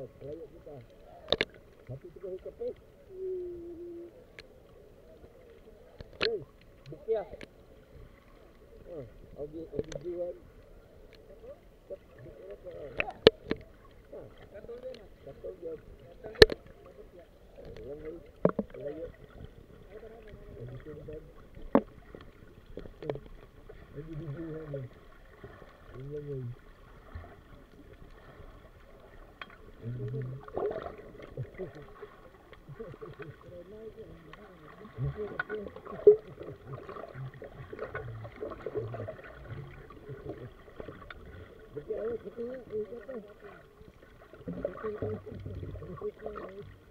Layak kita. Satu tiga kapis. Hey, bukia. Ogi jual. Katul dia. Layak. Layak. Lagi tundan. Lagi dijual ni. Layak. Betul, betul, betul.